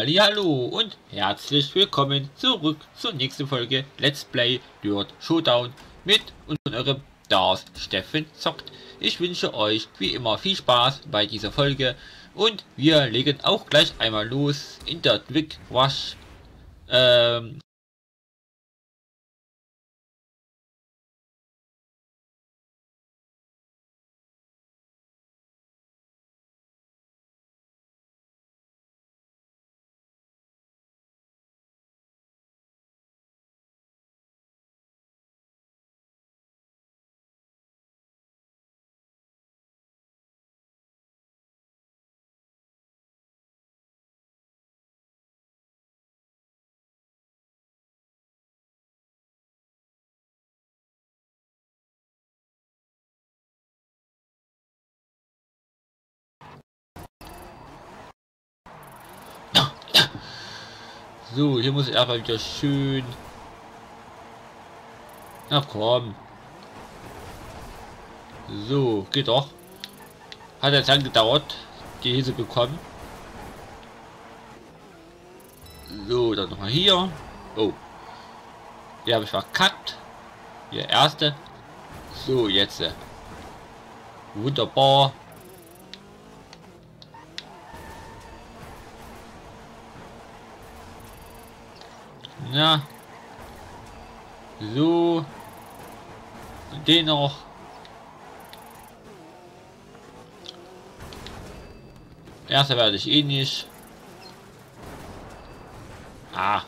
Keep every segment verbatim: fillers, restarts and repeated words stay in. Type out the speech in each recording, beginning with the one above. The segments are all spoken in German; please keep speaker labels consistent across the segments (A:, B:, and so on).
A: Hallihallo und herzlich willkommen zurück zur nächsten Folge Let's Play Dirt Showdown mit unserem Darth Steffen zockt. Ich wünsche euch wie immer viel Spaß bei dieser Folge und wir legen auch gleich einmal los in der Quick Rush. Ähm, so, hier muss ich einfach wieder schön... Na komm. So, geht doch. Hat jetzt lang gedauert, die Hilfe bekommen. So, dann nochmal hier. Oh. Die habe ich verkackt. Hier, erste. So, jetzt. Äh. Wunderbar. Na. So. Und den noch. Erster werde ich eh nicht. Ah.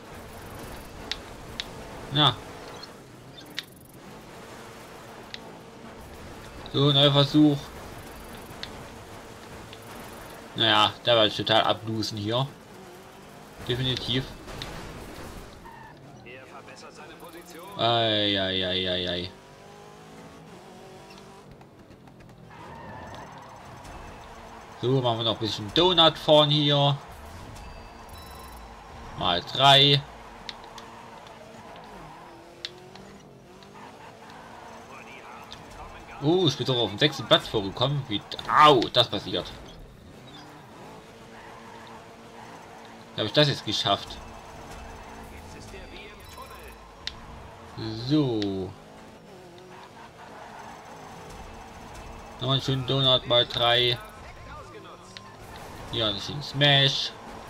A: Ja. So, neuer Versuch. Naja, da werde ich total ablosen hier. Definitiv. Eieieiei. So, machen wir noch ein bisschen Donut fahren hier. Mal drei. Oh, ich bin doch auf dem sechsten Platz vorgekommen. Wie, au, das passiert. Wie habe ich das jetzt geschafft? So. Noch einen schönen Donut mal drei. Hier ein bisschen Smash.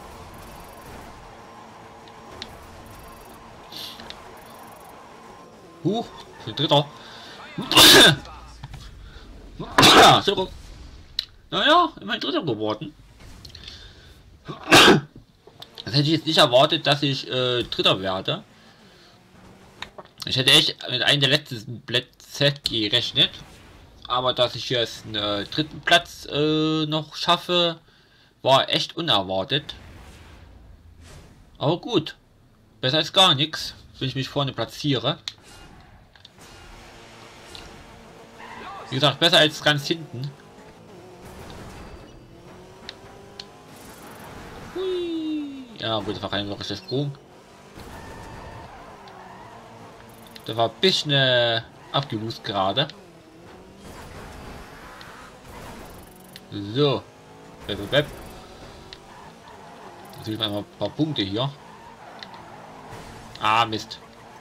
A: Huch, für dritter. So. Naja, immerhin dritter geworden. Das hätte ich jetzt nicht erwartet, dass ich äh, dritter werde. Ich hätte echt mit einem der letzten Plätze gerechnet. Aber dass ich jetzt einen äh, dritten Platz äh, noch schaffe, war echt unerwartet. Aber gut. Besser als gar nichts, wenn ich mich vorne platziere. Wie gesagt, besser als ganz hinten. Hui. Ja gut, das war kein wirklicher Sprung. Das war ein bisschen äh, abgelust gerade. So. Web, web, web. Natürlich mal ein paar Punkte hier. Ah, Mist.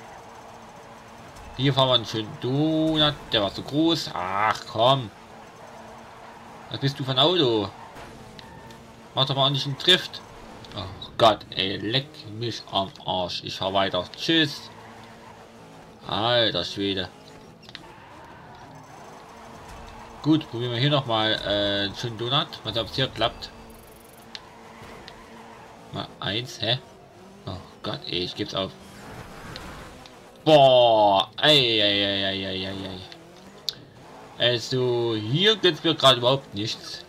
A: Hier fahren wir einen schönen Donut. Der war so groß. Ach komm. Was bist du für ein Auto? Mach doch mal nicht einen Drift. Oh Gott, ey, leck mich am Arsch. Ich fahr weiter. Tschüss. Alter Schwede. Gut, probieren wir hier noch mal äh, einen schönen Donut. Was ob es hier klappt. Mal eins, hä? Oh Gott, ey, ich geb's auf. Boah, ei, ei, ei, ei, ei, ei, ei. Also hier geht's mir gerade überhaupt nichts.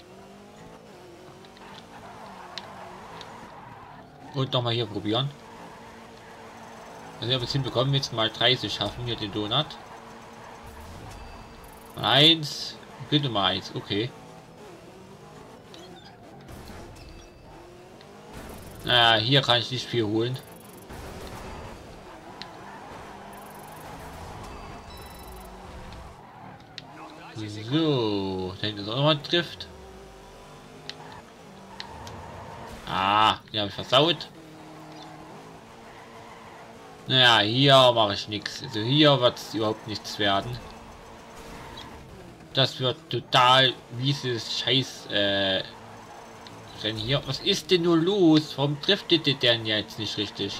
A: Und noch mal hier probieren. Also ich habe es hinbekommen, jetzt mal drei zu schaffen, hier den Donut. Eins, bitte mal eins, okay. Naja, hier kann ich nicht viel holen. So, denkt das auch noch mal trifft. Ah, die habe ich versaut. Naja, hier mache ich nichts. Also hier wird es überhaupt nichts werden. Das wird total mieses Scheiß äh, Rennen hier. Was ist denn nur los? Warum driftet der denn jetzt nicht richtig?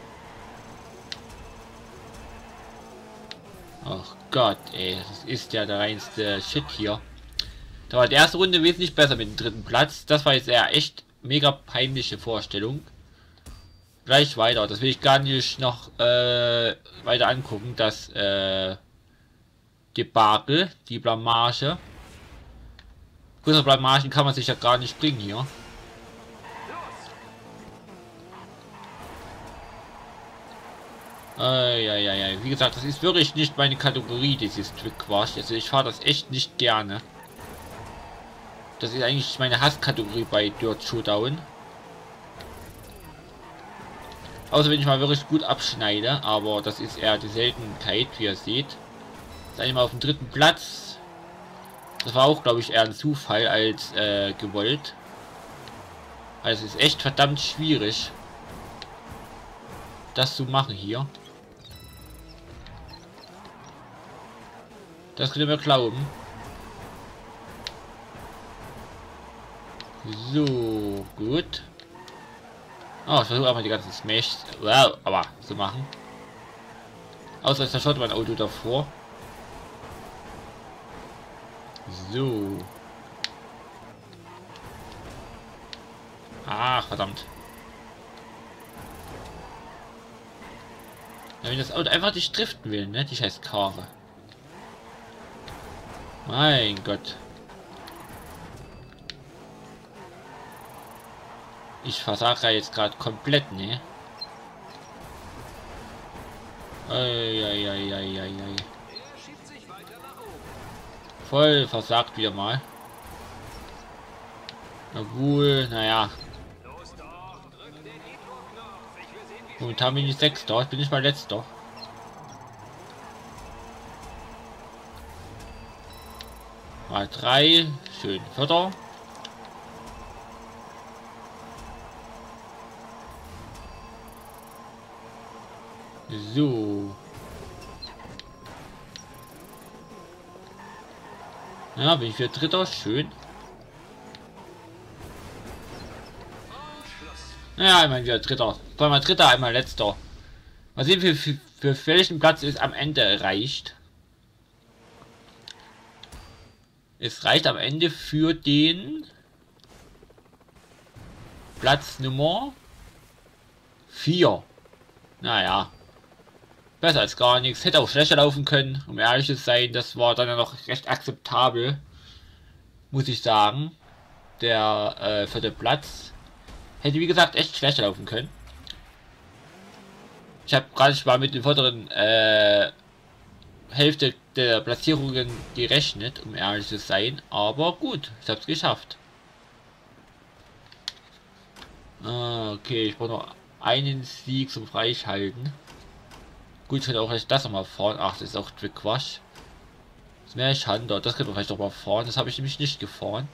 A: Ach Gott, ey, das ist ja der reinste Shit hier. Da war die erste Runde wesentlich besser mit dem dritten Platz. Das war jetzt eher echt mega peinliche Vorstellung. Gleich weiter. Das will ich gar nicht noch äh, weiter angucken. Das äh, Debakel, die Blamage. Größere Blamagen kann man sich ja gar nicht bringen hier. Eieiei. Wie gesagt, das ist wirklich nicht meine Kategorie, dieses Trickwash. Also ich fahre das echt nicht gerne. Das ist eigentlich meine Hasskategorie bei Dirt Showdown. Außer wenn ich mal wirklich gut abschneide, aber das ist eher die Seltenheit, wie ihr seht. Das ist eigentlich mal auf dem dritten Platz. Das war auch, glaube ich, eher ein Zufall als äh, gewollt. Also es ist echt verdammt schwierig, das zu machen hier. Das könnt ihr mir glauben. So, gut. Oh, ich versuche einfach die ganzen Smash, wow, aber zu machen. Außer da schaut mein Auto davor. So. Ach, verdammt. Ja, wenn das Auto einfach nicht driften will, ne? Die scheiß Karre. Mein Gott. Ich versage jetzt gerade komplett, ne? Eieieiei. Voll versagt wieder mal. Obwohl, naja. Momentan bin ich Sechster, jetzt bin ich mal Letzter. Mal drei, schön Vierter. So. Ja, bin ich für Dritter, schön. Naja, einmal wieder Dritter. Zweimal Dritter, einmal Letzter. Mal sehen, für, für, für welchen Platz es am Ende reicht. Es reicht am Ende für den Platz Nummer vier. Naja. Besser als gar nichts. Hätte auch schlechter laufen können, um ehrlich zu sein. Das war dann ja noch recht akzeptabel. Muss ich sagen. Der äh, vierte Platz. Hätte wie gesagt echt schlechter laufen können. Ich habe gerade mal mit den vorderen äh, Hälfte der Platzierungen gerechnet, um ehrlich zu sein. Aber gut, ich habe es geschafft. Ah, okay, ich brauche noch einen Sieg zum Freischalten. Gut, ich könnte auch vielleicht das nochmal fahren. Ach, das ist auch Trickwash. Das wäre Schande. Das könnte man vielleicht noch mal fahren. Das habe ich nämlich nicht gefahren.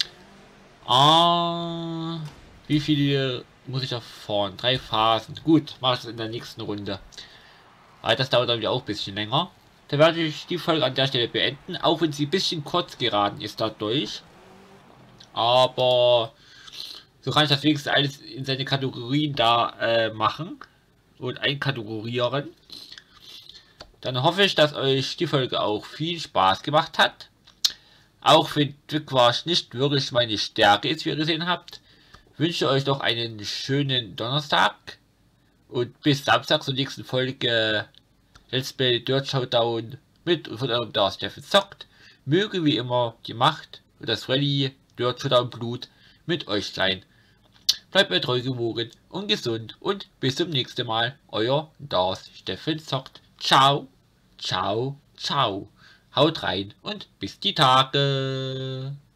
A: Ah, wie viele muss ich noch fahren? Drei Phasen. Gut, mache ich das in der nächsten Runde. Aber das dauert dann wieder auch ein bisschen länger. Dann werde ich die Folge an der Stelle beenden. Auch wenn sie ein bisschen kurz geraten ist dadurch. Aber so kann ich das wenigstens alles in seine Kategorien da äh, machen. Und einkategorieren. Dann hoffe ich, dass euch die Folge auch viel Spaß gemacht hat. Auch wenn Trickwash nicht wirklich meine Stärke ist, wie ihr gesehen habt. Wünsche euch noch einen schönen Donnerstag. Und bis Samstag zur nächsten Folge Let's Play Dirt Showdown mit und von eurem Da Steffen zockt. Möge wie immer die Macht und das Rallye Dirt Showdown Blut mit euch sein. Bleibt mir treu gewogen und gesund und bis zum nächsten Mal. Euer Das Steffen zockt. Ciao, ciao, ciao. Haut rein und bis die Tage.